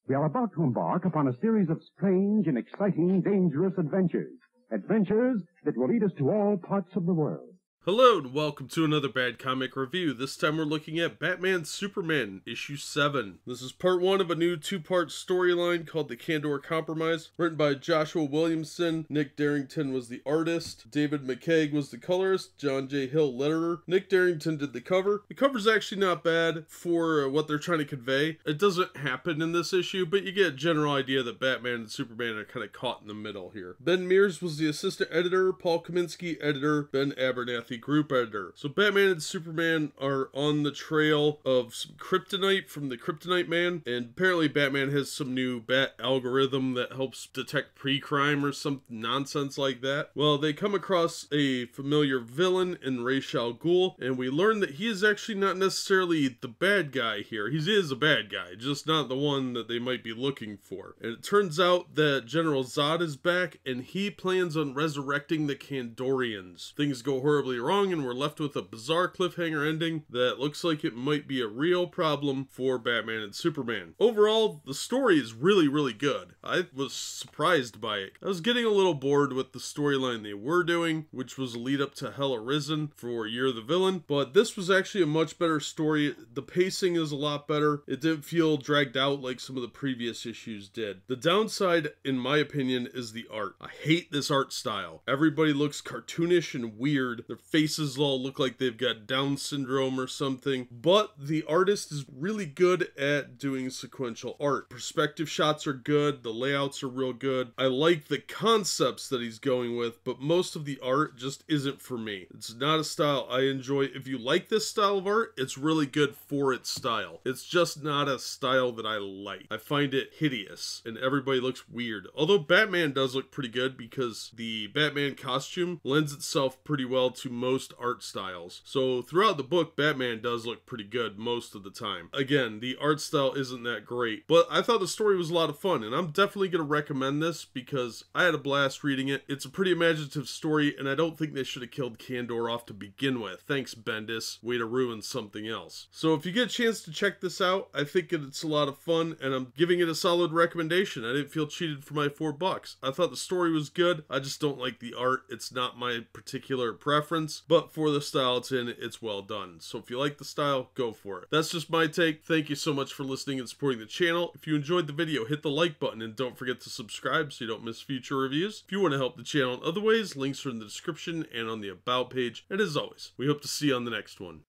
We are about to embark upon a series of strange and exciting, dangerous adventures. Adventures that will lead us to all parts of the world. Hello and welcome to another Bad Comic Review. This time we're looking at Batman Superman, issue 7. This is part 1 of a new 2-part storyline called The Kandor Compromise, written by Joshua Williamson. Nick Derington was the artist, David McCaig was the colorist, John J. Hill letterer. Nick Derington did the cover. The cover's actually not bad for what they're trying to convey. It doesn't happen in this issue, but you get a general idea that Batman and Superman are kind of caught in the middle here. Ben Mears was the assistant editor, Paul Kaminsky editor, Ben Abernathy group editor. So Batman and Superman are on the trail of some kryptonite from the Kryptonite Man, and apparently Batman has some new bat algorithm that helps detect pre-crime or some nonsense like that. Well, they come across a familiar villain in Ghul, and we learn that he is actually not necessarily the bad guy here. He is a bad guy, just not the one that they might be looking for. And it turns out that General Zod is back, and he plans on resurrecting the Kandorians. Things go horribly wrong, and we're left with a bizarre cliffhanger ending that looks like it might be a real problem for Batman and Superman. Overall, the story is really good. I was surprised by it. I was getting a little bored with the storyline they were doing, which was a lead up to Hell Arisen for Year of the Villain, but this was actually a much better story. The pacing is a lot better. It didn't feel dragged out like some of the previous issues did. The downside, in my opinion, is the art. I hate this art style. Everybody looks cartoonish and weird. Their faces all look like they've got Down syndrome or something, but the artist is really good at doing sequential art. Perspective shots are good, the layouts are real good. I like the concepts that he's going with, but most of the art just isn't for me. It's not a style I enjoy. If you like this style of art, it's really good for its style. It's just not a style that I like. I find it hideous, and everybody looks weird. Although Batman does look pretty good because the Batman costume lends itself pretty well to most art styles. So throughout the book, Batman does look pretty good most of the time. Again, the art style isn't that great, but I thought the story was a lot of fun, and I'm definitely going to recommend this because I had a blast reading it. It's a pretty imaginative story, and I don't think they should have killed Kandor off to begin with. Thanks, Bendis. Way to ruin something else. So if you get a chance to check this out, I think it's a lot of fun, and I'm giving it a solid recommendation. I didn't feel cheated for my $4. I thought the story was good. I just don't like the art. It's not my particular preference, but for the style it's in, it's well done. So if you like the style, go for it. That's just my take. Thank you so much for listening and supporting the channel. If you enjoyed the video, hit the like button and don't forget to subscribe so you don't miss future reviews. If you want to help the channel in other ways, links are in the description and on the about page. And as always, we hope to see you on the next one.